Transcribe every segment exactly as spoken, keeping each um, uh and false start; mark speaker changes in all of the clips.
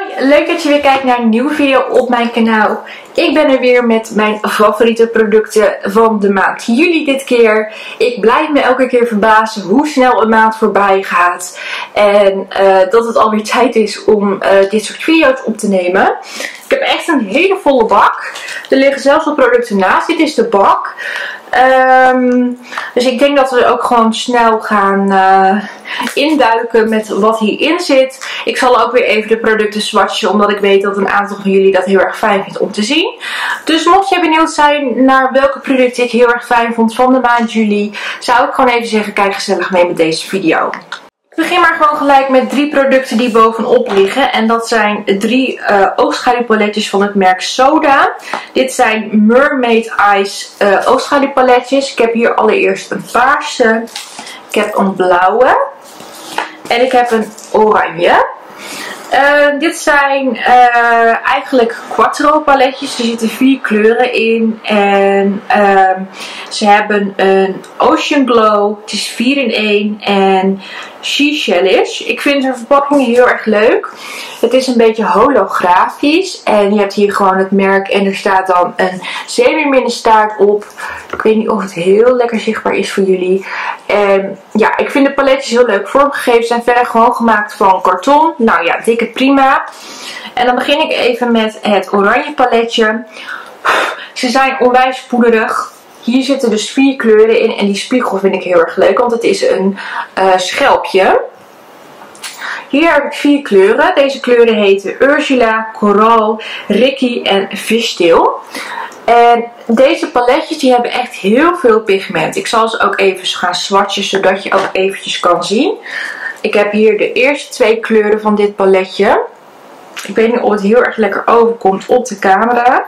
Speaker 1: Hoi, leuk dat je weer kijkt naar een nieuwe video op mijn kanaal. Ik ben er weer met mijn favoriete producten van de maand juli dit keer. Ik blijf me elke keer verbazen hoe snel een maand voorbij gaat. En uh, dat het alweer tijd is om uh, dit soort video's op te nemen. Ik heb echt een hele volle bak. Er liggen zelfs wat producten naast. Dit is de bak. Um, dus ik denk dat we ook gewoon snel gaan uh, induiken met wat hierin zit. Ik zal ook weer even de producten swatchen, omdat ik weet dat een aantal van jullie dat heel erg fijn vindt om te zien. Dus mocht je benieuwd zijn naar welke producten ik heel erg fijn vond van de maand juli, zou ik gewoon even zeggen, kijk gezellig mee met deze video. Ik begin maar gewoon gelijk met drie producten die bovenop liggen. En dat zijn drie uh, oogschaduwpaletjes van het merk Soda. Dit zijn Mermaid Eyes uh, oogschaduwpaletjes. Ik heb hier allereerst een paarse. Ik heb een blauwe. En ik heb een oranje. Uh, dit zijn uh, eigenlijk quattro paletjes. Er zitten vier kleuren in. En uh, ze hebben een Ocean Glow. Het is vier in één. En She-Shellish. Ik vind de verpakking heel erg leuk. Het is een beetje holografisch. En je hebt hier gewoon het merk. En er staat dan een zeemeerminnenstaart op. Ik weet niet of het heel lekker zichtbaar is voor jullie. En ja, ik vind de paletjes heel leuk vormgegeven. Ze zijn verder gewoon gemaakt van karton. Nou ja, dikke prima. En dan begin ik even met het oranje paletje. Ze zijn onwijs poederig. Hier zitten dus vier kleuren in en die spiegel vind ik heel erg leuk, want het is een uh, schelpje. Hier heb ik vier kleuren. Deze kleuren heten Ursula, Coral, Ricky en Fishtail. En deze paletjes die hebben echt heel veel pigment. Ik zal ze ook even gaan swatchen, zodat je ook eventjes kan zien. Ik heb hier de eerste twee kleuren van dit paletje. Ik weet niet of het heel erg lekker overkomt op de camera.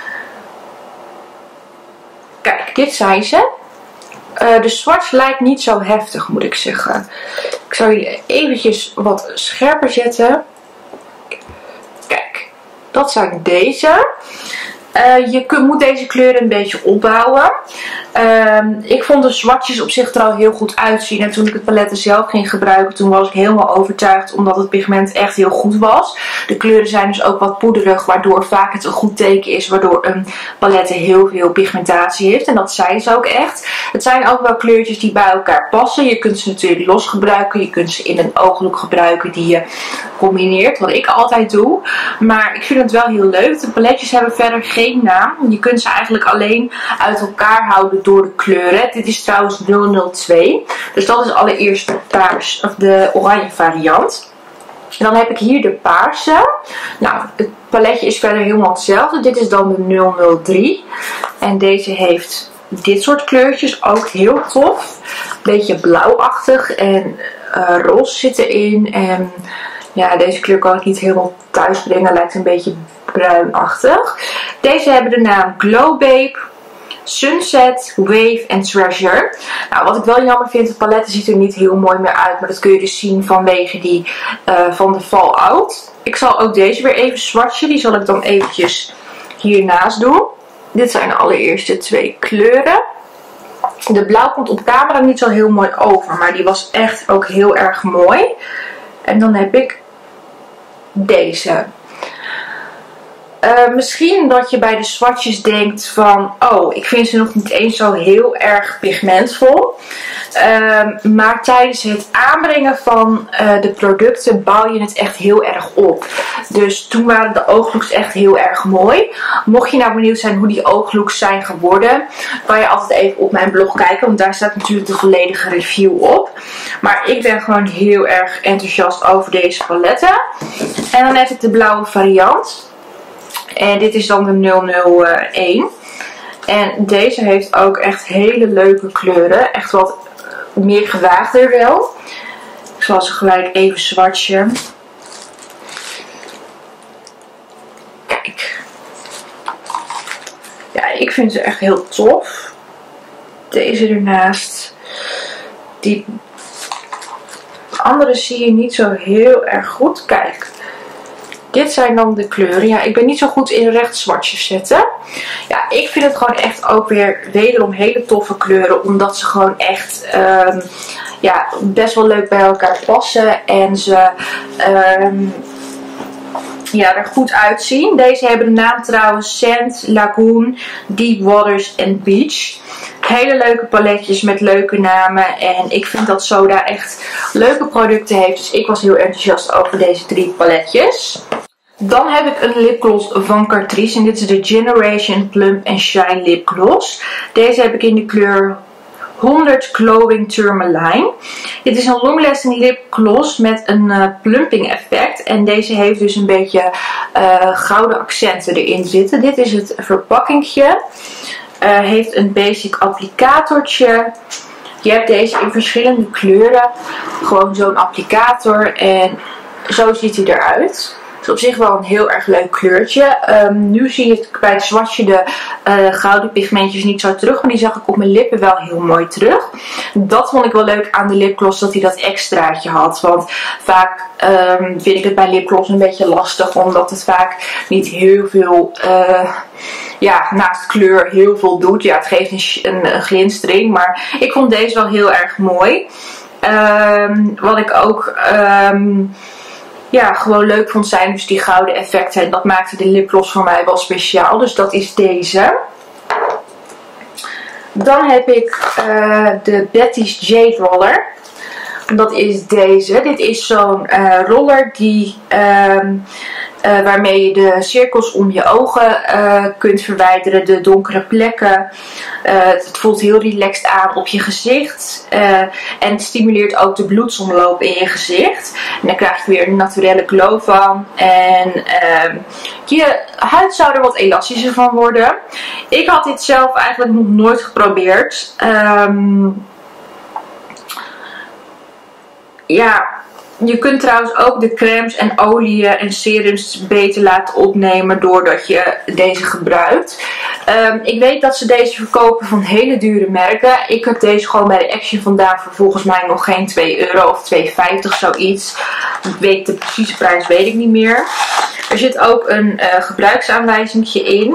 Speaker 1: Kijk, dit zijn ze. Uh, de swatch lijkt niet zo heftig, moet ik zeggen. Ik zal jullie eventjes wat scherper zetten. Kijk, dat zijn deze. Uh, je kunt, moet deze kleuren een beetje opbouwen. Uh, ik vond de swatches op zich er al heel goed uitzien. En toen ik het palet zelf ging gebruiken, toen was ik helemaal overtuigd. Omdat het pigment echt heel goed was. De kleuren zijn dus ook wat poederig. Waardoor vaak het een goed teken is. Waardoor een palet heel veel pigmentatie heeft. En dat zijn ze ook echt. Het zijn ook wel kleurtjes die bij elkaar passen. Je kunt ze natuurlijk los gebruiken. Je kunt ze in een ooglook gebruiken die je combineert. Wat ik altijd doe. Maar ik vind het wel heel leuk. De paletjes hebben verder geen naam. Je kunt ze eigenlijk alleen uit elkaar houden door de kleuren. Dit is trouwens nul nul twee. Dus dat is allereerst de paars, of de oranje variant. En dan heb ik hier de paarse. Nou, het paletje is verder helemaal hetzelfde. Dit is dan de nul nul drie. En deze heeft dit soort kleurtjes. Ook heel tof. Beetje blauwachtig. En uh, roze zit erin. En ja, deze kleur kan ik niet helemaal thuis brengen. Lijkt een beetje bruinachtig. Deze hebben de naam Glow Babe, Sunset, Wave en Treasure. Nou, wat ik wel jammer vind, het palet ziet er niet heel mooi meer uit. Maar dat kun je dus zien vanwege die uh, van de Fallout. Ik zal ook deze weer even swatchen. Die zal ik dan eventjes hiernaast doen. Dit zijn de allereerste twee kleuren. De blauw komt op camera niet zo heel mooi over. Maar die was echt ook heel erg mooi. En dan heb ik deze. Uh, misschien dat je bij de swatches denkt van, oh, ik vind ze nog niet eens zo heel erg pigmentvol. Uh, maar tijdens het aanbrengen van uh, de producten bouw je het echt heel erg op. Dus toen waren de ooglooks echt heel erg mooi. Mocht je nou benieuwd zijn hoe die ooglooks zijn geworden, kan je altijd even op mijn blog kijken. Want daar staat natuurlijk de volledige review op. Maar ik ben gewoon heel erg enthousiast over deze paletten. En dan heb ik de blauwe variant. En dit is dan de nul nul één. En deze heeft ook echt hele leuke kleuren. Echt wat meer gewaagder wel. Ik zal ze gelijk even swatchen. Kijk. Ja, ik vind ze echt heel tof. Deze ernaast. Die andere zie je niet zo heel erg goed. Kijk. Dit zijn dan de kleuren. Ja, ik ben niet zo goed in recht swatches zetten. Ja, ik vind het gewoon echt ook weer wederom hele toffe kleuren. Omdat ze gewoon echt um, ja, best wel leuk bij elkaar passen. En ze um, ja, er goed uitzien. Deze hebben de naam trouwens Sand, Lagoon, Deep Waters en Beach. Hele leuke paletjes met leuke namen. En ik vind dat Soda echt leuke producten heeft. Dus ik was heel enthousiast over deze drie paletjes. Dan heb ik een lipgloss van Catrice. En dit is de Generation Plump and Shine Lip Gloss. Deze heb ik in de kleur honderd Glowing Tourmaline. Dit is een long lasting lip gloss met een uh, plumping effect. En deze heeft dus een beetje uh, gouden accenten erin zitten. Dit is het verpakkingje. Uh, heeft een basic applicatortje. Je hebt deze in verschillende kleuren. Gewoon zo'n applicator. En zo ziet hij eruit. Het is op zich wel een heel erg leuk kleurtje. Um, nu zie je bij het swatchje de uh, gouden pigmentjes niet zo terug. Maar die zag ik op mijn lippen wel heel mooi terug. Dat vond ik wel leuk aan de lipgloss, dat hij dat extraatje had. Want vaak um, vind ik het bij lipgloss een beetje lastig. Omdat het vaak niet heel veel, uh, ja, naast kleur heel veel doet. Ja, het geeft een, een, een glinstering. Maar ik vond deze wel heel erg mooi. Um, wat ik ook... Um, Ja, gewoon leuk vond zijn dus die gouden effecten. En dat maakte de lipgloss voor mij wel speciaal. Dus dat is deze. Dan heb ik uh, de Betty's Jade Roller. Dat is deze. Dit is zo'n uh, roller die, uh, uh, waarmee je de cirkels om je ogen uh, kunt verwijderen. De donkere plekken. Uh, het voelt heel relaxed aan op je gezicht. Uh, en het stimuleert ook de bloedsomloop in je gezicht. En dan krijg je weer een naturelle glow van. En uh, je huid zou er wat elastischer van worden. Ik had dit zelf eigenlijk nog nooit geprobeerd. Um, Ja, je kunt trouwens ook de crèmes en oliën en serums beter laten opnemen doordat je deze gebruikt. Um, ik weet dat ze deze verkopen van hele dure merken. Ik heb deze gewoon bij de Action vandaan voor volgens mij nog geen twee euro of twee vijftig zoiets. Ik weet de precieze prijs weet ik niet meer. Er zit ook een uh, gebruiksaanwijzingje in.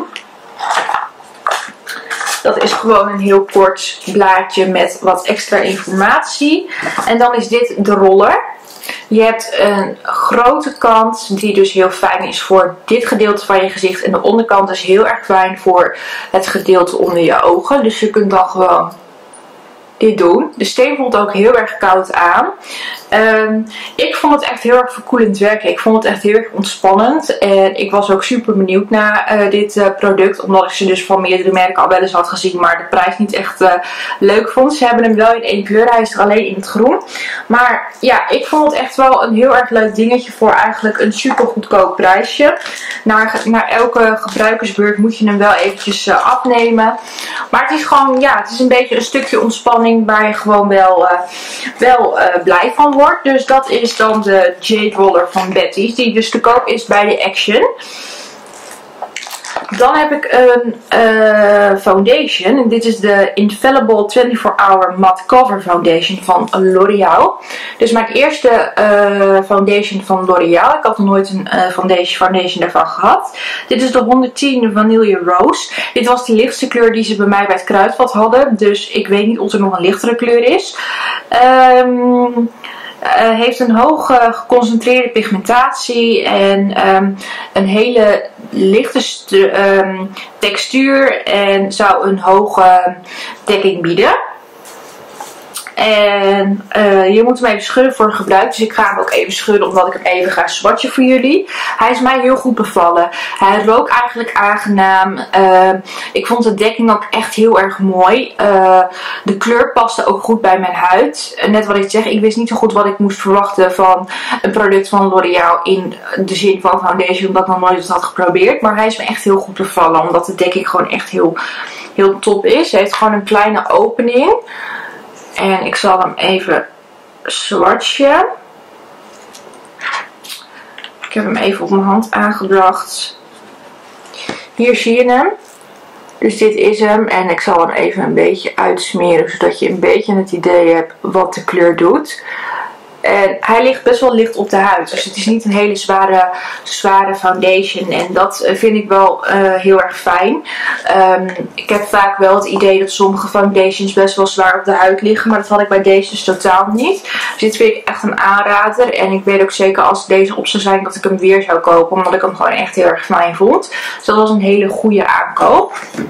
Speaker 1: Dat is gewoon een heel kort blaadje met wat extra informatie. En dan is dit de roller. Je hebt een grote kant die dus heel fijn is voor dit gedeelte van je gezicht. En de onderkant is heel erg fijn voor het gedeelte onder je ogen. Dus je kunt dan gewoon dit doen. De steen voelt ook heel erg koud aan. Um, ik vond het echt heel erg verkoelend werken. Ik vond het echt heel erg ontspannend. En ik was ook super benieuwd naar uh, dit uh, product. Omdat ik ze dus van meerdere merken al wel eens had gezien. Maar de prijs niet echt uh, leuk vond. Ze hebben hem wel in één kleur. Hij is er alleen in het groen. Maar ja, ik vond het echt wel een heel erg leuk dingetje. Voor eigenlijk een super goedkoop prijsje. Naar, naar elke gebruikersbeurt moet je hem wel eventjes uh, afnemen. Maar het is gewoon, ja, het is een beetje een stukje ontspanning. Waar je gewoon wel, uh, wel uh, blij van wordt. Dus dat is dan de Jade Roller van Betty's. Die dus te koop is bij de Action. Dan heb ik een uh, foundation. En dit is de Infallible vierentwintig hour Matte Cover Foundation van L'Oreal. Dus mijn eerste uh, foundation van L'Oreal. Ik had nog nooit een uh, foundation, foundation daarvan gehad. Dit is de honderdtien Vanille Rose. Dit was de lichtste kleur die ze bij mij bij het Kruidvat hadden. Dus ik weet niet of er nog een lichtere kleur is. Um, Uh, heeft een hoge geconcentreerde pigmentatie en um, een hele lichte um, textuur en zou een hoge dekking bieden. En uh, je moet hem even schudden voor gebruik. Dus ik ga hem ook even schudden omdat ik hem even ga swatchen voor jullie. Hij is mij heel goed bevallen. Hij rook eigenlijk aangenaam. Uh, ik vond de dekking ook echt heel erg mooi. Uh, de kleur paste ook goed bij mijn huid. Uh, net wat ik zeg, ik wist niet zo goed wat ik moest verwachten van een product van L'Oreal. In de zin van foundation, omdat ik nog nooit het had geprobeerd. Maar hij is me echt heel goed bevallen. Omdat de dekking gewoon echt heel, heel top is. Hij heeft gewoon een kleine opening. En ik zal hem even swatchen. Ik heb hem even op mijn hand aangebracht. Hier zie je hem. Dus dit is hem. En ik zal hem even een beetje uitsmeren. Zodat je een beetje het idee hebt wat de kleur doet. En hij ligt best wel licht op de huid. Dus het is niet een hele zware, zware foundation. En dat vind ik wel uh, heel erg fijn. Um, ik heb vaak wel het idee dat sommige foundations best wel zwaar op de huid liggen. Maar dat had ik bij deze dus totaal niet. Dus dit vind ik echt een aanrader. En ik weet ook zeker als deze op zou zijn dat ik hem weer zou kopen. Omdat ik hem gewoon echt heel erg fijn vond. Dus dat was een hele goede aankoop.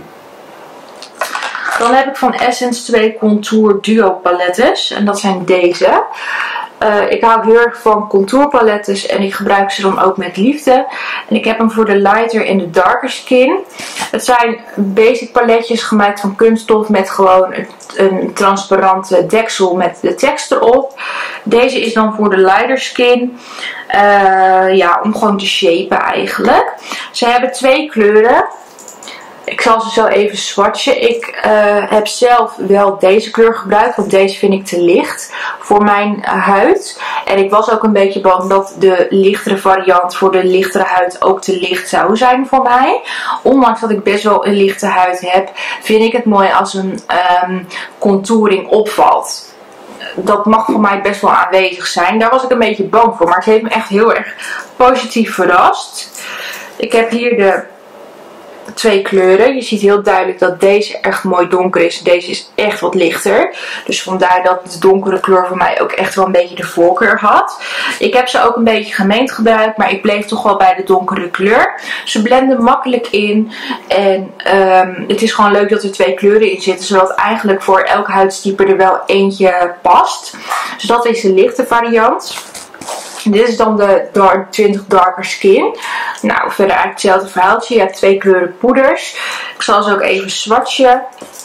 Speaker 1: Dan heb ik van Essence twee Contour Duo palettes. En dat zijn deze. Uh, ik hou heel erg van contourpalettes en ik gebruik ze dan ook met liefde. En ik heb hem voor de lighter en de darker skin. Het zijn basic paletjes gemaakt van kunststof met gewoon een, een transparante deksel met de tekst erop. Deze is dan voor de lighter skin. Uh, ja, om gewoon te shapen eigenlijk. Ze hebben twee kleuren. Ik zal ze zo even swatchen. Ik uh, heb zelf wel deze kleur gebruikt. Want deze vind ik te licht voor mijn uh, huid. En ik was ook een beetje bang dat de lichtere variant voor de lichtere huid ook te licht zou zijn voor mij. Ondanks dat ik best wel een lichte huid heb, vind ik het mooi als een um, contouring opvalt. Dat mag voor mij best wel aanwezig zijn. Daar was ik een beetje bang voor. Maar het heeft me echt heel erg positief verrast. Ik heb hier de twee kleuren. Je ziet heel duidelijk dat deze echt mooi donker is. Deze is echt wat lichter. Dus vandaar dat de donkere kleur voor mij ook echt wel een beetje de voorkeur had. Ik heb ze ook een beetje gemengd gebruikt. Maar ik bleef toch wel bij de donkere kleur. Ze blenden makkelijk in. En um, het is gewoon leuk dat er twee kleuren in zitten. Zodat eigenlijk voor elk huidstype er wel eentje past. Dus dat is de lichte variant. Dit is dan de dark, twintig Darker Skin. Nou, verder eigenlijk hetzelfde verhaaltje. Je hebt twee kleuren poeders. Ik zal ze ook even swatchen.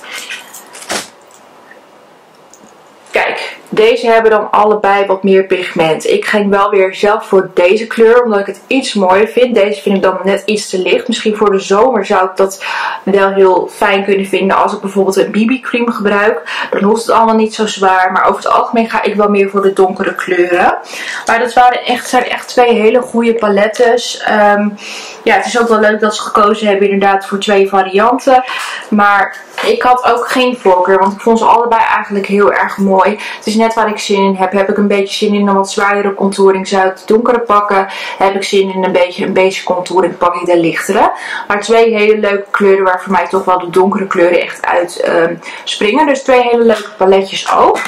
Speaker 1: Kijk, deze hebben dan allebei wat meer pigment. Ik ging wel weer zelf voor deze kleur, omdat ik het iets mooier vind. Deze vind ik dan net iets te licht. Misschien voor de zomer zou ik dat wel heel fijn kunnen vinden als ik bijvoorbeeld een B B cream gebruik. Dan hoeft het allemaal niet zo zwaar. Maar over het algemeen ga ik wel meer voor de donkere kleuren. Maar dat waren echt, zijn echt twee hele goede palettes. Um, ja, het is ook wel leuk dat ze gekozen hebben inderdaad voor twee varianten. Maar ik had ook geen voorkeur, want ik vond ze allebei eigenlijk heel erg mooi. Het is net waar ik zin in heb. Heb ik een beetje zin in een wat zwaardere contouring, zou ik de donkere pakken. Heb ik zin in een beetje een basic contouring, pak ik de lichtere. Maar twee hele leuke kleuren waar voor mij toch wel de donkere kleuren echt uit um, springen. Dus twee hele leuke paletjes ook.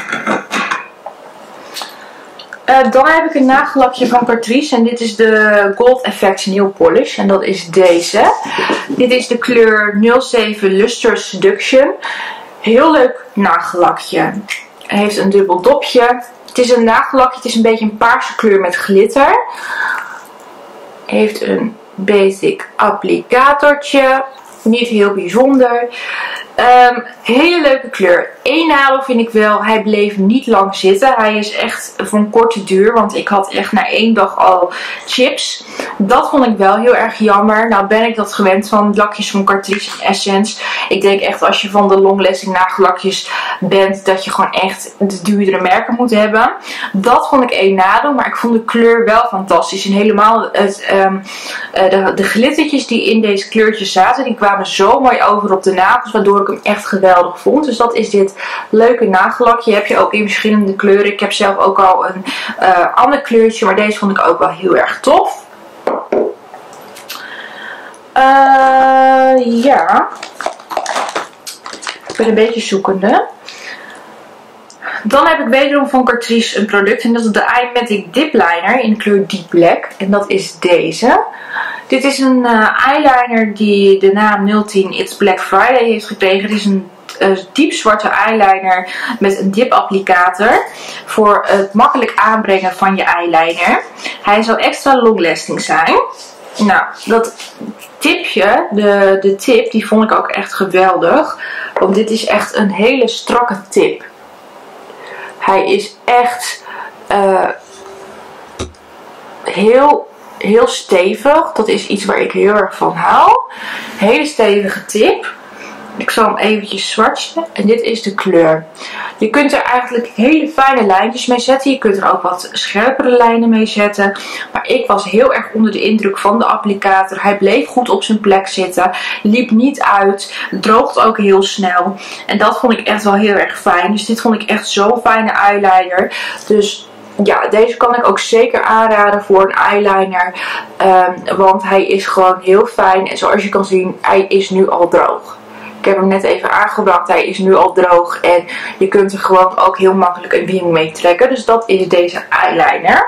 Speaker 1: Uh, dan heb ik een nagellakje van Catrice en dit is de Gold Effect Nail Polish en dat is deze. Dit is de kleur nul zeven Luster Seduction. Heel leuk nagellakje. Hij heeft een dubbel dopje. Het is een nagellakje, het is een beetje een paarse kleur met glitter. Heeft een basic applicatortje. Niet heel bijzonder. Um, hele leuke kleur. Eén nadeel vind ik wel. Hij bleef niet lang zitten. Hij is echt van korte duur. Want ik had echt na één dag al chips. Dat vond ik wel heel erg jammer. Nou ben ik dat gewend van lakjes van Catrice en Essence. Ik denk echt als je van de long lasting nagellakjes bent. Dat je gewoon echt de duurdere merken moet hebben. Dat vond ik één nadeel. Maar ik vond de kleur wel fantastisch. En helemaal het, um, de, de glittertjes die in deze kleurtjes zaten. Die kwamen zo mooi over op de nagels. Waardoor ik hem echt geweldig vond. Dus dat is dit leuke nagellakje. Heb je ook in verschillende kleuren. Ik heb zelf ook al een uh, ander kleurtje. Maar deze vond ik ook wel heel erg tof. Uh, ja. Ik ben een beetje zoekende. Dan heb ik wederom van Catrice een product. En dat is de Eyematic Dip Liner in de kleur Deep Black. En dat is deze. Dit is een uh, eyeliner die de naam nul tien It's Black Friday heeft gekregen. Het is een uh, diep zwarte eyeliner met een dip applicator. Voor het makkelijk aanbrengen van je eyeliner. Hij zal extra long lasting zijn. Nou, dat tipje, de, de tip, die vond ik ook echt geweldig. Want dit is echt een hele strakke tip. Hij is echt uh, heel, heel stevig. Dat is iets waar ik heel erg van hou. Hele stevige tip. Ik zal hem eventjes swatchen. En dit is de kleur. Je kunt er eigenlijk hele fijne lijntjes mee zetten. Je kunt er ook wat scherpere lijnen mee zetten. Maar ik was heel erg onder de indruk van de applicator. Hij bleef goed op zijn plek zitten. Liep niet uit. Droogt ook heel snel. En dat vond ik echt wel heel erg fijn. Dus dit vond ik echt zo'n fijne eyeliner. Dus ja, deze kan ik ook zeker aanraden voor een eyeliner. Um, want hij is gewoon heel fijn. En zoals je kan zien, hij is nu al droog. Ik heb hem net even aangebracht. Hij is nu al droog. En je kunt er gewoon ook heel makkelijk een wing mee trekken. Dus dat is deze eyeliner.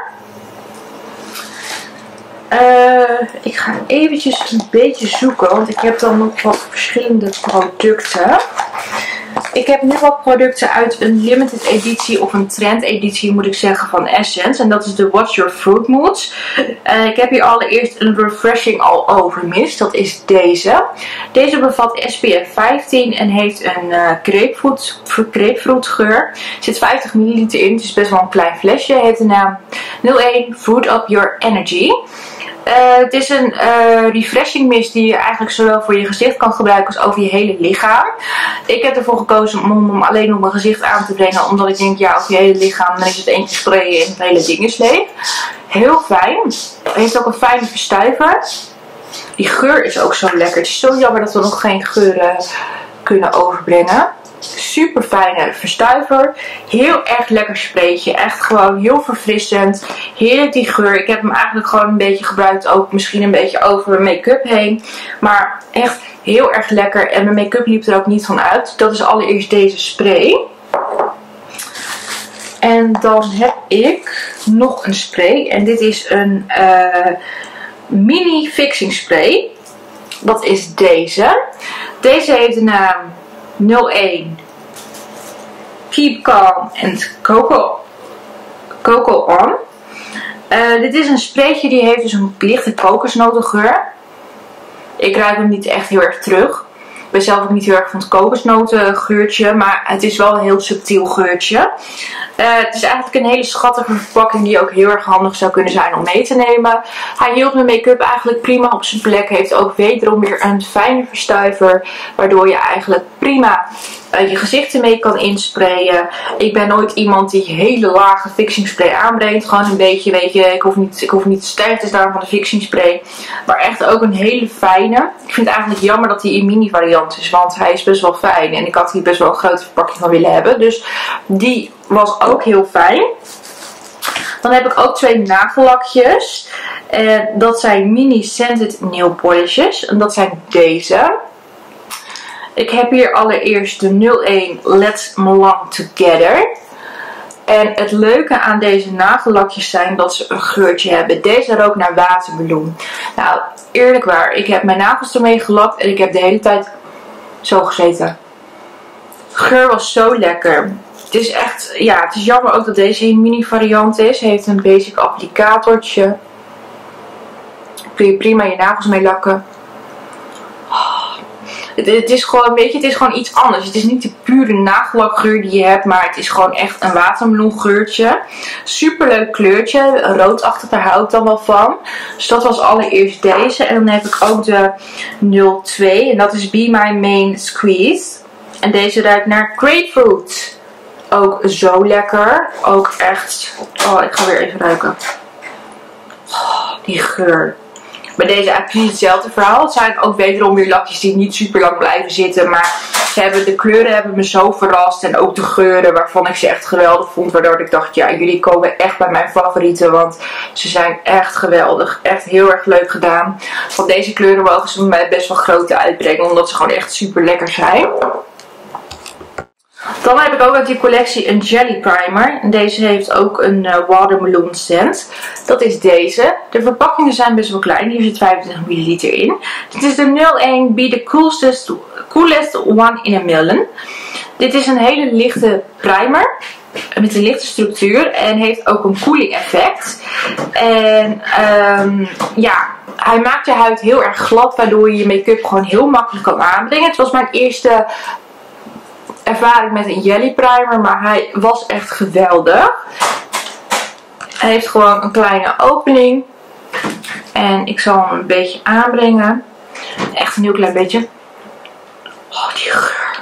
Speaker 1: Uh, ik ga eventjes een beetje zoeken. Want ik heb dan nog wat verschillende producten. Ik heb nu wat producten uit een limited editie of een trend editie moet ik zeggen van Essence. En dat is de What's Your Fruit Moods. Uh, ik heb hier allereerst een Refreshing All Over Mist. Dat is deze. Deze bevat S P F vijftien en heeft een uh, grapefruit, grapefruit geur. Er zit vijftig milliliter in. Het is best wel een klein flesje. Het heet de naam nul één Fruit Up Your Energy. Uh, het is een uh, refreshing mist die je eigenlijk zowel voor je gezicht kan gebruiken als over je hele lichaam. Ik heb ervoor gekozen om hem alleen op mijn gezicht aan te brengen. Omdat ik denk, ja, over je hele lichaam dan is het één keer sprayen en het hele ding is leeg. Heel fijn. Het heeft ook een fijne verstuiver. Die geur is ook zo lekker. Het is zo jammer dat we nog geen geuren kunnen overbrengen. Super fijne verstuiver. Heel erg lekker spreetje. Echt gewoon heel verfrissend. Heerlijk die geur. Ik heb hem eigenlijk gewoon een beetje gebruikt. Ook misschien een beetje over mijn make-up heen. Maar echt heel erg lekker. En mijn make-up liep er ook niet van uit. Dat is allereerst deze spray. En dan heb ik nog een spray. En dit is een uh, mini fixing spray. Dat is deze. Deze heeft de naam nul één Keep Calm and Coco, Coco On. Uh, dit is een spraytje die heeft dus een lichte kokosnotengeur. Ik ruik hem niet echt heel erg terug. Ik ben zelf ook niet heel erg van het kokosnotengeurtje, maar het is wel een heel subtiel geurtje. Uh, het is eigenlijk een hele schattige verpakking die ook heel erg handig zou kunnen zijn om mee te nemen. Hij hield mijn make-up eigenlijk prima op zijn plek. Heeft ook wederom weer een fijne verstuiver, waardoor je eigenlijk prima uh, je gezicht ermee kan insprayen. Ik ben nooit iemand die hele lage fixing spray aanbrengt. Gewoon een beetje, weet je, ik hoef niet, ik hoef niet te sterk te staan van de fixing spray. Maar echt ook een hele fijne. Ik vind het eigenlijk jammer dat hij in mini variant is, want hij is best wel fijn. En ik had hier best wel een grote verpakking van willen hebben. Dus die was ook heel fijn. Dan heb ik ook twee nagellakjes. En dat zijn mini scented nail polishes. En dat zijn deze. Ik heb hier allereerst de nul één Let's Belong Together. En het leuke aan deze nagellakjes zijn dat ze een geurtje hebben. Deze rookt naar watermeloen. Nou, eerlijk waar. Ik heb mijn nagels ermee gelakt en ik heb de hele tijd zo gezeten. De geur was zo lekker. Het is echt, ja, het is jammer ook dat deze een mini variant is. Hij heeft een basic applicatortje. Daar kun je prima je nagels mee lakken. Oh, het, het is gewoon, weet je, het is gewoon iets anders. Het is niet de pure nagellakgeur die je hebt, maar het is gewoon echt een watermeloengeurtje. Super leuk kleurtje. Roodachtig, daar hou ik dan wel van. Dus dat was allereerst deze. En dan heb ik ook de nul twee. En dat is Be My Main Squeeze. En deze ruikt naar grapefruit. Ook zo lekker. Ook echt. Oh, ik ga weer even ruiken. Oh, die geur. Bij deze eigenlijk precies hetzelfde verhaal. Het zijn ook wederom weer lakjes die niet super lang blijven zitten. Maar ze hebben, de kleuren hebben me zo verrast. En ook de geuren waarvan ik ze echt geweldig vond. Waardoor ik dacht, ja, jullie komen echt bij mijn favorieten. Want ze zijn echt geweldig. Echt heel erg leuk gedaan. Van deze kleuren mogen ze bij mij best wel grote uitbrengen. Omdat ze gewoon echt super lekker zijn. Dan heb ik ook uit die collectie een jelly primer. En deze heeft ook een uh, watermeloen scent. Dat is deze. De verpakkingen zijn best wel klein. Hier zit vijfentwintig milliliter in. Dit is de nul één Be the coolest, coolest One in a Million. Dit is een hele lichte primer. Met een lichte structuur. En heeft ook een cooling effect. En um, ja, hij maakt je huid heel erg glad. Waardoor je je make-up gewoon heel makkelijk kan aanbrengen. Het was mijn eerste ervaring met een jelly primer, maar hij was echt geweldig. Hij heeft gewoon een kleine opening en ik zal hem een beetje aanbrengen. Echt een heel klein beetje. Oh, die geur.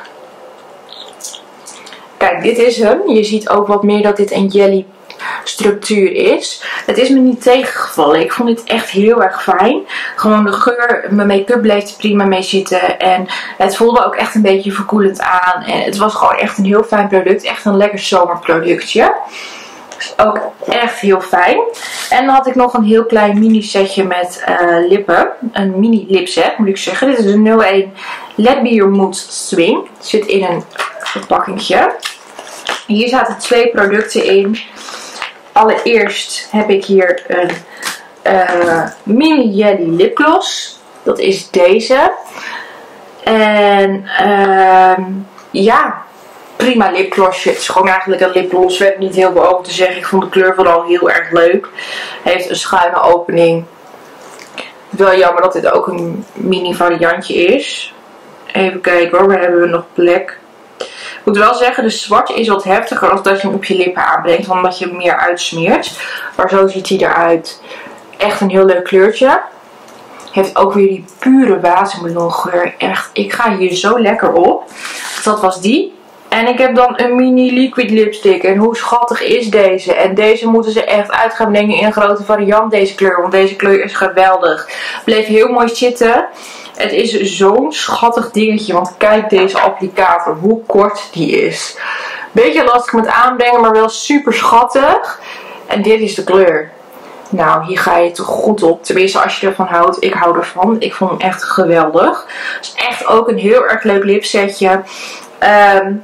Speaker 1: Kijk, dit is hem. Je ziet ook wat meer dat dit een jelly structuur is. Het is me niet tegengevallen. Ik vond dit echt heel erg fijn. Gewoon de geur, mijn make-up bleef er prima mee zitten. En het voelde ook echt een beetje verkoelend aan. En het was gewoon echt een heel fijn product. Echt een lekker zomerproductje. Is ook echt heel fijn. En dan had ik nog een heel klein mini setje met uh, lippen. Een mini lipset moet ik zeggen. Dit is een nul één Let Be Your Mood Swing. Het zit in een verpakkingje. Hier zaten twee producten in. Allereerst heb ik hier een uh, mini jelly lipgloss. Dat is deze. En uh, ja, prima lipglossje. Het is gewoon eigenlijk een lipgloss. We hebben niet heel veel over te zeggen. Ik vond de kleur vooral heel erg leuk. Hij heeft een schuine opening. Wel jammer dat dit ook een mini variantje is. Even kijken hoor, waar hebben we nog plek? Ik moet wel zeggen, de zwarte is wat heftiger als dat je hem op je lippen aanbrengt. Omdat je hem meer uitsmeert. Maar zo ziet hij eruit. Echt een heel leuk kleurtje. Heeft ook weer die pure watermelongeur. Echt, ik ga hier zo lekker op. Dat was die. En ik heb dan een mini liquid lipstick. En hoe schattig is deze? En deze moeten ze echt uit gaan brengen in een grote variant, deze kleur. Want deze kleur is geweldig. Bleef heel mooi zitten. Het is zo'n schattig dingetje. Want kijk deze applicator. Hoe kort die is. Beetje lastig met aanbrengen. Maar wel super schattig. En dit is de kleur. Nou, hier ga je toch goed op. Tenminste, als je ervan houdt. Ik hou ervan. Ik vond hem echt geweldig. Het is echt ook een heel erg leuk lipsetje. Um,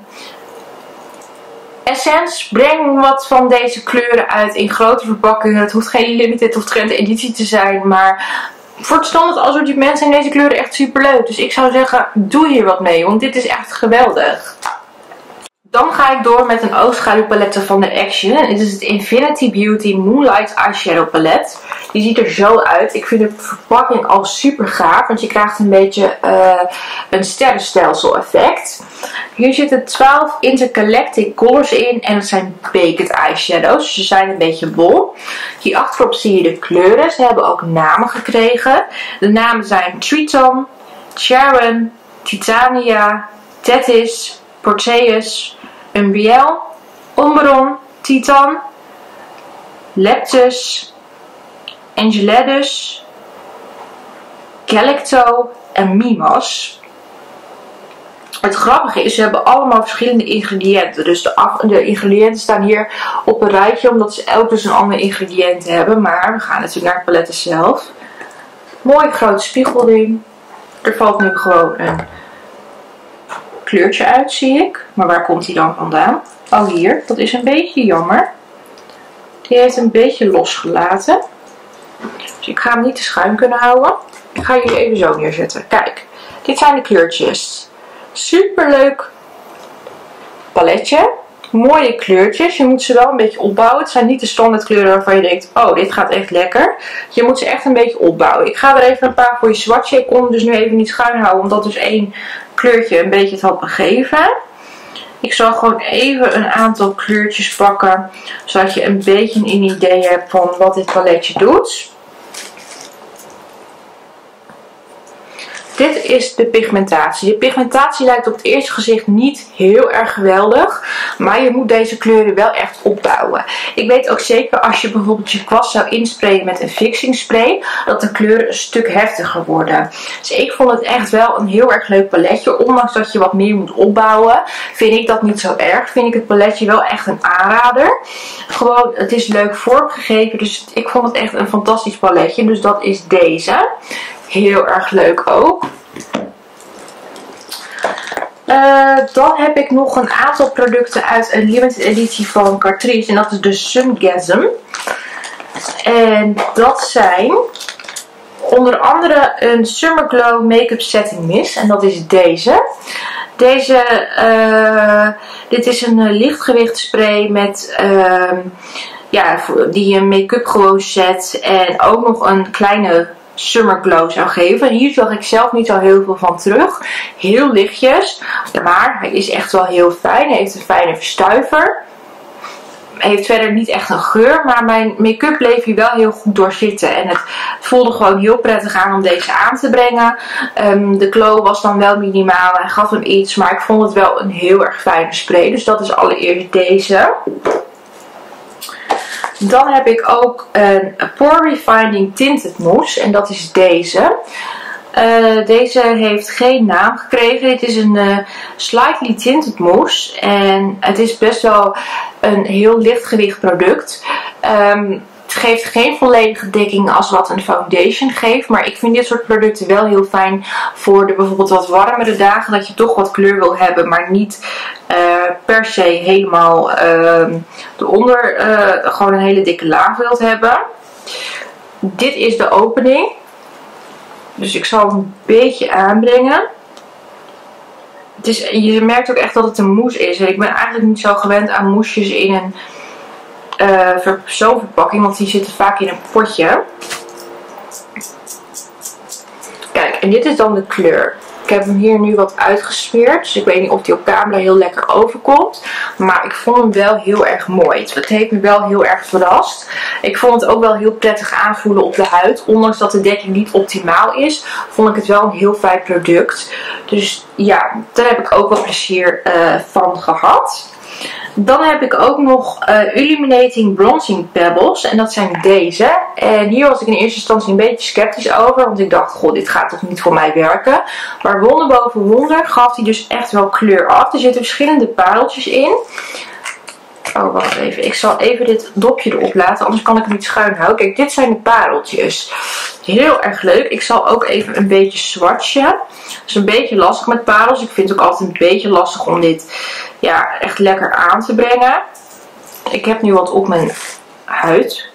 Speaker 1: Essence, breng wat van deze kleuren uit in grote verpakkingen. Het hoeft geen limited of trend editie te zijn. Maar voor het standaard assortiment zijn deze kleuren echt super leuk. Dus ik zou zeggen, doe hier wat mee. Want dit is echt geweldig. Dan ga ik door met een oogschaduwpalette van de Action. Dit is het Infinity Beauty Moonlight Eyeshadow Palette. Die ziet er zo uit. Ik vind de verpakking al super gaaf. Want je krijgt een beetje uh, een sterrenstelsel effect. Hier zitten twaalf intergalactic colors in. En dat zijn baked eyeshadows. Dus ze zijn een beetje bol. Hier achterop zie je de kleuren. Ze hebben ook namen gekregen. De namen zijn Triton, Sharon, Titania, Tethys, Porteus, Umbriel, Oberon, Titan, Leptus, Enceladus, Galacto en Mimas. Het grappige is, ze hebben allemaal verschillende ingrediënten. Dus de, af, de ingrediënten staan hier op een rijtje, omdat ze elk dus een ander ingrediënt hebben. Maar we gaan natuurlijk naar het palet zelf. Mooi groot spiegelding. Er valt nu gewoon een kleurtje uit, zie ik. Maar waar komt hij dan vandaan? Oh, hier. Dat is een beetje jammer. Die heeft een beetje losgelaten. Dus ik ga hem niet te schuin kunnen houden. Ik ga jullie even zo neerzetten. Kijk, dit zijn de kleurtjes. Super leuk paletje. Mooie kleurtjes. Je moet ze wel een beetje opbouwen. Het zijn niet de standaard kleuren waarvan je denkt, oh, dit gaat echt lekker. Je moet ze echt een beetje opbouwen. Ik ga er even een paar voor je swatchen. Ik kon hem dus nu even niet schuin houden, omdat dus één kleurtje een beetje het had begeven. Ik zal gewoon even een aantal kleurtjes pakken, zodat je een beetje een idee hebt van wat dit paletje doet. Dit is de pigmentatie. De pigmentatie lijkt op het eerste gezicht niet heel erg geweldig. Maar je moet deze kleuren wel echt opbouwen. Ik weet ook zeker als je bijvoorbeeld je kwast zou insprayen met een fixing spray, dat de kleuren een stuk heftiger worden. Dus ik vond het echt wel een heel erg leuk paletje. Ondanks dat je wat meer moet opbouwen, vind ik dat niet zo erg. Vind ik het paletje wel echt een aanrader. Gewoon, het is leuk vormgegeven. Dus ik vond het echt een fantastisch paletje. Dus dat is deze. Heel erg leuk ook. Uh, dan heb ik nog een aantal producten uit een limited editie van Catrice. En dat is de Sungasm. En dat zijn onder andere een Summer Glow Make-up Setting Mist. En dat is deze. Deze, uh, dit is een uh, lichtgewicht spray met, uh, ja, die je make-up gewoon zet. En ook nog een kleine Summer Glow zou geven. Hier zag ik zelf niet zo heel veel van terug. Heel lichtjes. Maar hij is echt wel heel fijn. Hij heeft een fijne verstuiver. Hij heeft verder niet echt een geur. Maar mijn make-up bleef hier wel heel goed door zitten. En het voelde gewoon heel prettig aan om deze aan te brengen. Um, de glow was dan wel minimaal. Hij gaf hem iets. Maar ik vond het wel een heel erg fijne spray. Dus dat is allereerst deze. Dan heb ik ook een Pore Refining Tinted Mousse. En dat is deze. Uh, deze heeft geen naam gekregen. Het is een uh, slightly tinted mousse. En het is best wel een heel lichtgewicht product. Um, het geeft geen volledige dekking als wat een foundation geeft. Maar ik vind dit soort producten wel heel fijn voor de bijvoorbeeld wat warmere dagen. Dat je toch wat kleur wil hebben. Maar niet uh, per se helemaal uh, eronder uh, gewoon een hele dikke laag wilt hebben. Dit is de opening. Dus ik zal het een beetje aanbrengen. Het is, je merkt ook echt dat het een mousse is. En ik ben eigenlijk niet zo gewend aan moesjes in een uh, zo'n verpakking. Want die zitten vaak in een potje. Kijk, en dit is dan de kleur. Ik heb hem hier nu wat uitgesmeerd. Dus ik weet niet of die op camera heel lekker overkomt. Maar ik vond hem wel heel erg mooi. Het heeft me wel heel erg verrast. Ik vond het ook wel heel prettig aanvoelen op de huid. Ondanks dat de dekking niet optimaal is, vond ik het wel een heel fijn product. Dus ja, daar heb ik ook wel plezier uh, van gehad. Dan heb ik ook nog uh, Illuminating Bronzing Pebbles. En dat zijn deze. En hier was ik in eerste instantie een beetje sceptisch over. Want ik dacht, goh, dit gaat toch niet voor mij werken. Maar wonder boven wonder gaf hij dus echt wel kleur af. Er zitten verschillende pareltjes in. Oh, wacht even. Ik zal even dit dopje erop laten. Anders kan ik hem niet schuin houden. Kijk, dit zijn de pareltjes. Heel erg leuk. Ik zal ook even een beetje swatchen. Het is een beetje lastig met parels. Ik vind het ook altijd een beetje lastig om dit ja, echt lekker aan te brengen. Ik heb nu wat op mijn huid.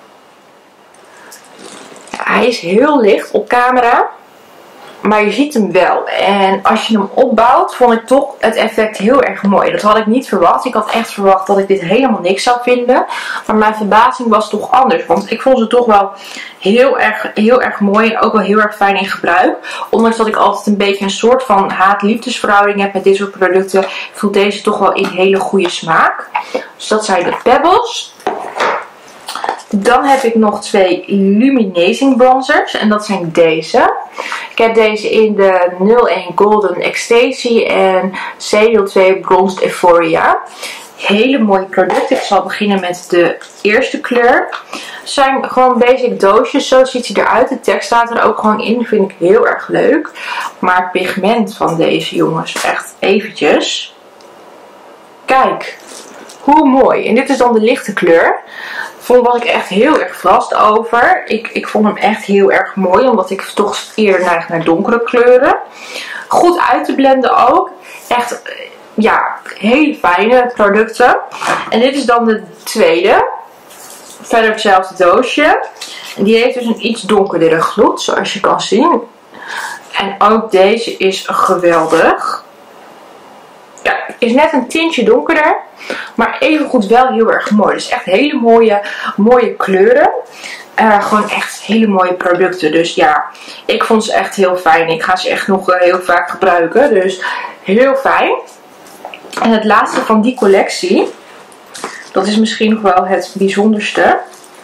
Speaker 1: Ja, hij is heel licht op camera. Maar je ziet hem wel. En als je hem opbouwt, vond ik toch het effect heel erg mooi. Dat had ik niet verwacht. Ik had echt verwacht dat ik dit helemaal niks zou vinden. Maar mijn verbazing was toch anders. Want ik vond ze toch wel heel erg, heel erg mooi. En ook wel heel erg fijn in gebruik. Ondanks dat ik altijd een beetje een soort van haat-liefdesverhouding heb met dit soort producten, voelt deze toch wel in hele goede smaak. Dus dat zijn de Pebbles. Dan heb ik nog twee Illuminating Bronzers. En dat zijn deze. Ik heb deze in de nul één Golden Ecstasy en C nul twee Bronzed Euphoria. Hele mooie producten. Ik zal beginnen met de eerste kleur. Het zijn gewoon basic doosjes. Zo ziet hij eruit. De tekst staat er ook gewoon in. Dat vind ik heel erg leuk. Maar het pigment van deze jongens, echt eventjes. Kijk. Hoe mooi. En dit is dan de lichte kleur. Vond was ik echt heel erg verrast over. Ik, ik vond hem echt heel erg mooi. Omdat ik toch eerder neig naar donkere kleuren. Goed uit te blenden ook. Echt, ja, hele fijne producten. En dit is dan de tweede. Verder hetzelfde doosje. En die heeft dus een iets donkerdere gloed. Zoals je kan zien. En ook deze is geweldig. Ja, is net een tintje donkerder. Maar evengoed wel heel erg mooi. Dus echt hele mooie, mooie kleuren. Uh, gewoon echt hele mooie producten. Dus ja, ik vond ze echt heel fijn. Ik ga ze echt nog uh, heel vaak gebruiken. Dus heel fijn. En het laatste van die collectie. Dat is misschien nog wel het bijzonderste.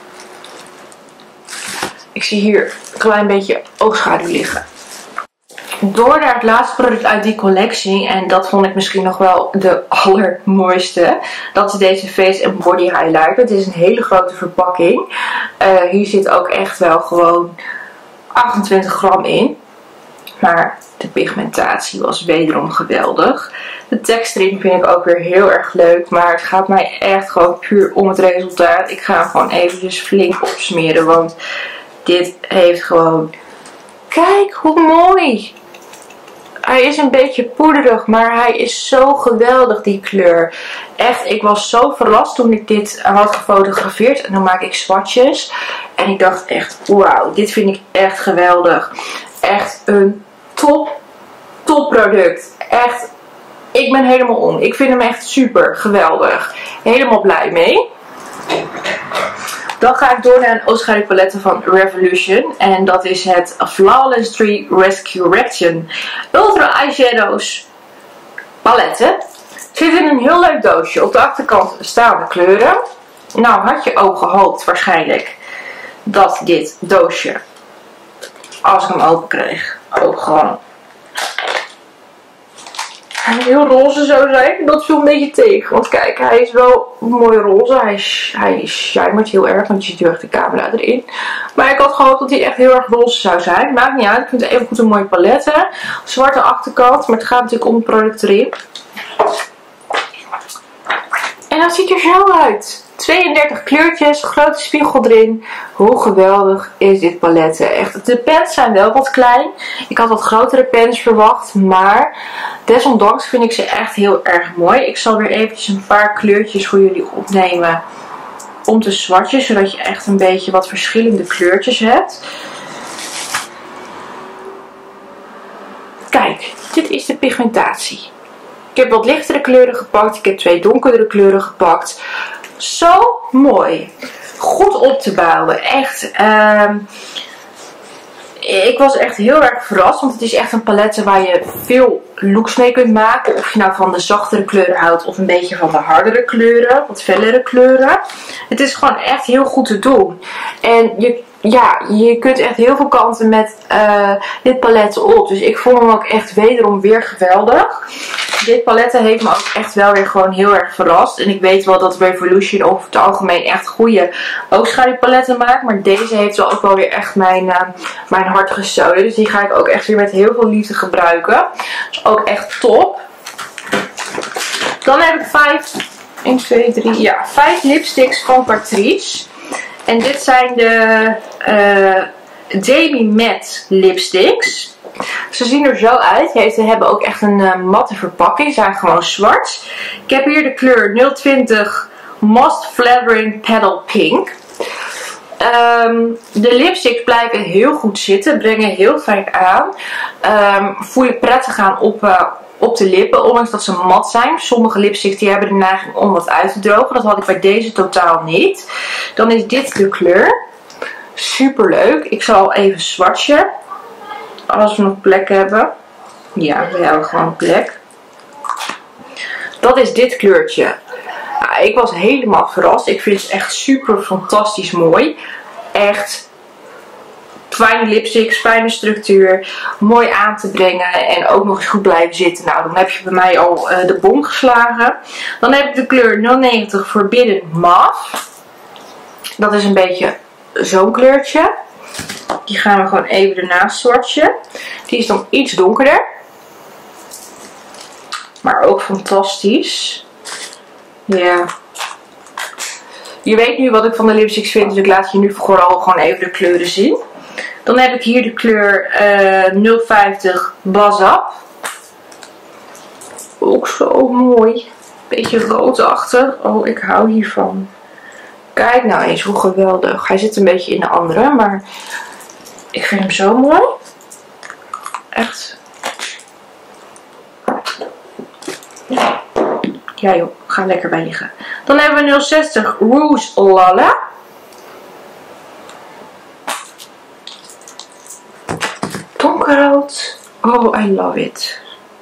Speaker 1: Ik zie hier een klein beetje oogschaduw liggen. Door naar het laatste product uit die collectie. En dat vond ik misschien nog wel de allermooiste. Dat is deze Face and Body Highlighter. Het is een hele grote verpakking. Uh, hier zit ook echt wel gewoon achtentwintig gram in. Maar de pigmentatie was wederom geweldig. De tekst erin vind ik ook weer heel erg leuk. Maar het gaat mij echt gewoon puur om het resultaat. Ik ga hem gewoon eventjes flink opsmeren. Want dit heeft gewoon... Kijk hoe mooi! Hij is een beetje poederig, maar hij is zo geweldig, die kleur. Echt, ik was zo verrast toen ik dit had gefotografeerd. En dan maak ik swatches. En ik dacht echt, wauw, dit vind ik echt geweldig. Echt een top, top product. Echt, ik ben helemaal om. Ik vind hem echt super geweldig. Helemaal blij mee. Dan ga ik door naar een oogschaduwpalet van Revolution. En dat is het Flawless drie Rescue Reaction Ultra Eyeshadows paletten. Het zit in een heel leuk doosje. Op de achterkant staan de kleuren. Nou had je ook gehoopt waarschijnlijk dat dit doosje, als ik hem open kreeg, ook gewoon heel roze zou zijn. Dat viel een beetje tegen. Want kijk, hij is wel mooi roze. Hij, hij schijnt heel erg, want je ziet heel erg de camera erin. Maar ik had gehoopt dat hij echt heel erg roze zou zijn. Maakt niet uit. Ik vind het even goed een mooie paletten. Zwarte achterkant. Maar het gaat natuurlijk om het product erin. En dat ziet er zo uit. tweeëndertig kleurtjes, grote spiegel erin. Hoe geweldig is dit paletten. Echt, de pens zijn wel wat klein. Ik had wat grotere pens verwacht. Maar desondanks vind ik ze echt heel erg mooi. Ik zal weer eventjes een paar kleurtjes voor jullie opnemen. Om te swatchen. Zodat je echt een beetje wat verschillende kleurtjes hebt. Kijk, dit is de pigmentatie. Ik heb wat lichtere kleuren gepakt. Ik heb twee donkerdere kleuren gepakt. Zo mooi. Goed op te bouwen. Echt. Uh, ik was echt heel erg verrast. Want het is echt een palette waar je veel looks mee kunt maken. Of je nou van de zachtere kleuren houdt. Of een beetje van de hardere kleuren. Wat fellere kleuren. Het is gewoon echt heel goed te doen. En je, ja, je kunt echt heel veel kanten met uh, dit palet op. Dus ik vond hem ook echt wederom weer geweldig. Dit paletten heeft me ook echt wel weer gewoon heel erg verrast. En ik weet wel dat Revolution over het algemeen echt goede oogschaduwpaletten maakt. Maar deze heeft wel ook wel weer echt mijn, uh, mijn hart gestolen. Dus die ga ik ook echt weer met heel veel liefde gebruiken. Dus ook echt top. Dan heb ik vijf, één, twee, drie, ja, vijf lipsticks van Catrice. En dit zijn de uh, Demi Matte lipsticks. Ze zien er zo uit. Ze hebben ook echt een uh, matte verpakking. Ze zijn gewoon zwart. Ik heb hier de kleur nul twintig Most Flattering Petal Pink. Um, de lipsticks blijven heel goed zitten. Brengen heel fijn aan. Um, voel je prettig aan op, uh, op de lippen. Ondanks dat ze mat zijn. Sommige lipsticks die hebben de neiging om wat uit te drogen. Dat had ik bij deze totaal niet. Dan is dit de kleur. Super leuk. Ik zal even swatchen. Als we nog plek hebben. Ja, we hebben gewoon plek. Dat is dit kleurtje. Nou, ik was helemaal verrast. Ik vind het echt super fantastisch mooi. Echt fijne lipsticks, fijne structuur. Mooi aan te brengen. En ook nog eens goed blijven zitten. Nou, dan heb je bij mij al uh, de bom geslagen. Dan heb ik de kleur nul negentig Forbidden Mauve. Dat is een beetje zo'n kleurtje. Die gaan we gewoon even ernaast swatchen. Die is dan iets donkerder. Maar ook fantastisch. Ja. Je weet nu wat ik van de lipsticks vind. Dus ik laat je nu vooral gewoon even de kleuren zien. Dan heb ik hier de kleur uh, nul vijftig Bazap. Ook zo mooi. Beetje roodachtig. Oh, ik hou hiervan. Kijk nou eens hoe geweldig. Hij zit een beetje in de andere. Maar ik vind hem zo mooi. Echt. Ja joh, ga lekker bij liggen. Dan hebben we nul zestig Rouge Lala. Donkerrood. Oh, I love it.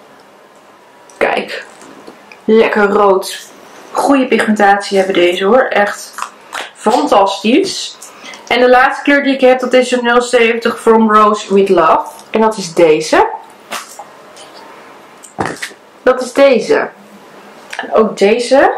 Speaker 1: Kijk. Lekker rood. Goede pigmentatie hebben deze hoor. Echt fantastisch. En de laatste kleur die ik heb, dat is de nul zeventig From Rose With Love. En dat is deze. Dat is deze. En ook deze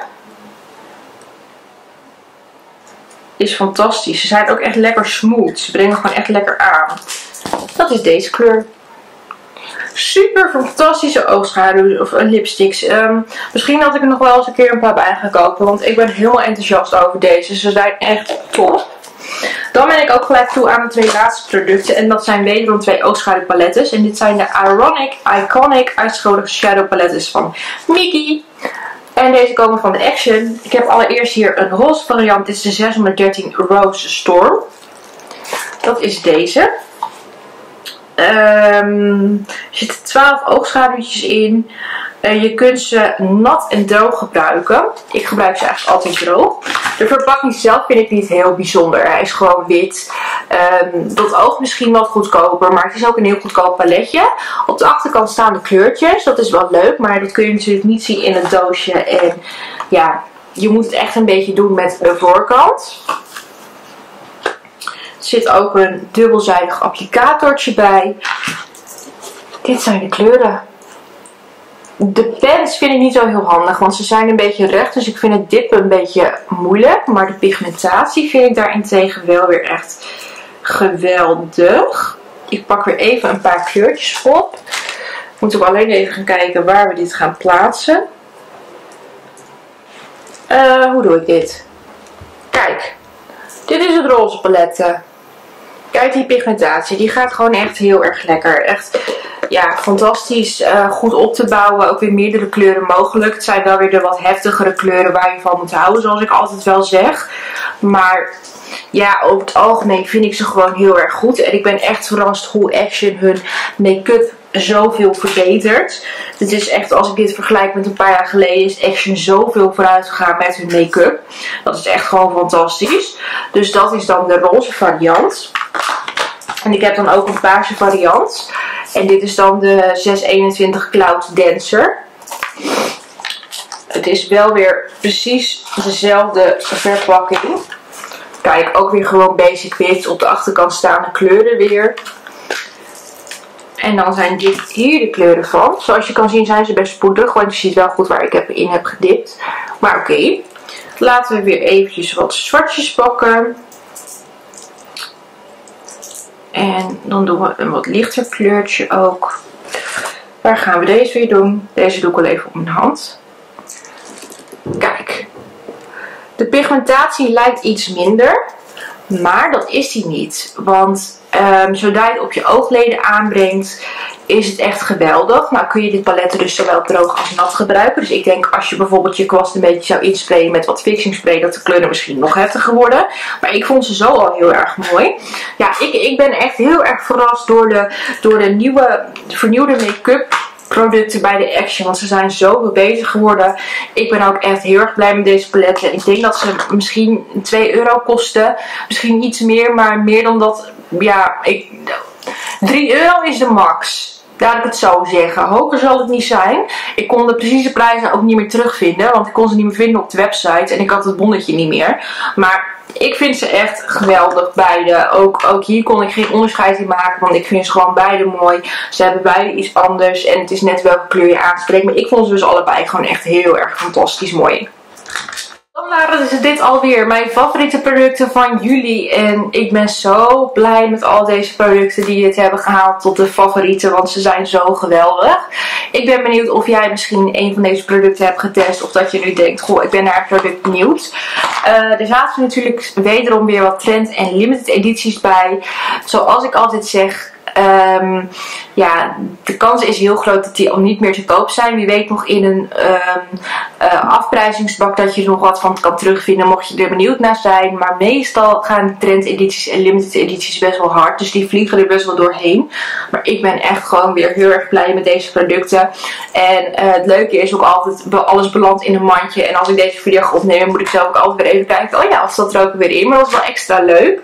Speaker 1: is fantastisch. Ze zijn ook echt lekker smooth. Ze brengen gewoon echt lekker aan. Dat is deze kleur. Super fantastische oogschaduw of lipsticks. Um, misschien had ik er nog wel eens een keer een paar bij gaan kopen. Want ik ben heel enthousiast over deze. Ze zijn echt top. Dan ben ik ook gelijk toe aan de twee laatste producten. En dat zijn wederom twee oogschaduwpalettes. En dit zijn de Ironic Iconic Ijsscholdige Shadow Palettes van Mickey. En deze komen van de Action. Ik heb allereerst hier een roze variant. Dit is de zeshonderddertien Rose Storm. Dat is deze. Um, er zitten twaalf oogschaduwtjes in. Uh, je kunt ze nat en droog gebruiken. Ik gebruik ze eigenlijk altijd droog. De verpakking zelf vind ik niet heel bijzonder. Hij is gewoon wit. Um, dat oog misschien wat goedkoper. Maar het is ook een heel goedkoop paletje. Op de achterkant staan de kleurtjes. Dat is wel leuk. Maar dat kun je natuurlijk niet zien in het doosje. En ja, je moet het echt een beetje doen met de voorkant. Er zit ook een dubbelzijdig applicatortje bij. Dit zijn de kleuren. De pens vind ik niet zo heel handig, want ze zijn een beetje recht. Dus ik vind het dippen een beetje moeilijk. Maar de pigmentatie vind ik daarentegen wel weer echt geweldig. Ik pak weer even een paar kleurtjes op. Moet ik alleen even gaan kijken waar we dit gaan plaatsen. Uh, hoe doe ik dit? Kijk, dit is het roze palet. Kijk die pigmentatie, die gaat gewoon echt heel erg lekker. Echt, ja, fantastisch uh, goed op te bouwen. Ook weer meerdere kleuren mogelijk. Het zijn wel weer de wat heftigere kleuren waar je van moet houden, zoals ik altijd wel zeg. Maar ja, over het algemeen vind ik ze gewoon heel erg goed. En ik ben echt verrast hoe Action hun make-up zoveel verbetert. Het is echt, als ik dit vergelijk met een paar jaar geleden, is Action zoveel vooruit gegaan met hun make-up. Dat is echt gewoon fantastisch. Dus dat is dan de roze variant. En ik heb dan ook een paarse variant. En dit is dan de zes eenentwintig Cloud Dancer. Het is wel weer precies dezelfde verpakking. Kijk, ook weer gewoon basic wit. Op de achterkant staan de kleuren weer. En dan zijn dit hier de kleuren van. Zoals je kan zien zijn ze best spoedig. Want je ziet wel goed waar ik in heb gedipt. Maar oké. Okay. Laten we weer eventjes wat zwartjes pakken. En dan doen we een wat lichter kleurtje ook. Waar gaan we deze weer doen? Deze doe ik wel even op mijn hand. Kijk. De pigmentatie lijkt iets minder. Maar dat is die niet. Want um, zodra je het op je oogleden aanbrengt, is het echt geweldig. Nou kun je dit palet dus zowel droog als nat gebruiken. Dus ik denk als je bijvoorbeeld je kwast een beetje zou insprayen met wat fixing spray, dat de kleuren misschien nog heftiger worden. Maar ik vond ze zo al heel erg mooi. Ja, ik, ik ben echt heel erg verrast door de, door de nieuwe, de vernieuwde make-up producten bij de Action, want ze zijn zoveel bezig geworden. Ik ben ook echt heel erg blij met deze paletten. Ik denk dat ze misschien twee euro kosten. Misschien iets meer, maar meer dan dat. Ja, ik, drie euro is de max. Laat ik het zo zeggen. Hoger zal het niet zijn. Ik kon de precieze prijzen ook niet meer terugvinden, want ik kon ze niet meer vinden op de website en ik had het bonnetje niet meer. Maar ik vind ze echt geweldig, beide. Ook, ook hier kon ik geen onderscheid in maken, want ik vind ze gewoon beide mooi. Ze hebben beide iets anders en het is net welke kleur je aanspreekt. Maar ik vond ze dus allebei gewoon echt heel erg fantastisch mooi. Dan waren dus dit alweer mijn favoriete producten van juli. En ik ben zo blij met al deze producten die het hebben gehaald tot de favorieten. Want ze zijn zo geweldig. Ik ben benieuwd of jij misschien een van deze producten hebt getest. Of dat je nu denkt, goh, ik ben naar het product benieuwd. Uh, er zaten natuurlijk wederom weer wat trend en limited edities bij. Zoals ik altijd zeg. Um, ja, de kans is heel groot dat die al niet meer te koop zijn. Wie weet nog in een um, uh, afprijzingsbak dat je er nog wat van kan terugvinden mocht je er benieuwd naar zijn. Maar meestal gaan de trendedities en limited edities best wel hard. Dus die vliegen er best wel doorheen. Maar ik ben echt gewoon weer heel erg blij met deze producten. En uh, het leuke is ook altijd, alles belandt in een mandje. En als ik deze video ga opnemen moet ik zelf ook altijd weer even kijken. Oh ja, of zat er ook weer in. Maar dat is wel extra leuk.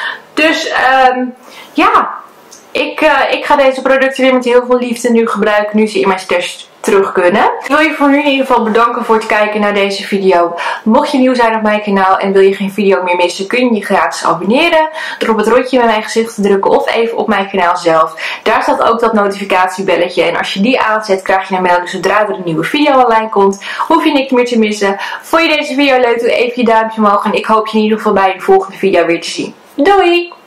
Speaker 1: Dus um, ja... Ik, uh, ik ga deze producten weer met heel veel liefde nu gebruiken, nu ze in mijn stash terug kunnen. Ik wil je voor nu in ieder geval bedanken voor het kijken naar deze video. Mocht je nieuw zijn op mijn kanaal en wil je geen video meer missen, kun je je gratis abonneren. Door op het rondje met mijn gezicht te drukken of even op mijn kanaal zelf. Daar staat ook dat notificatiebelletje en als je die aanzet krijg je een melding zodra er een nieuwe video online komt. Hoef je niks meer te missen. Vond je deze video leuk, doe even je duimpje omhoog en ik hoop je in ieder geval bij de volgende video weer te zien. Doei!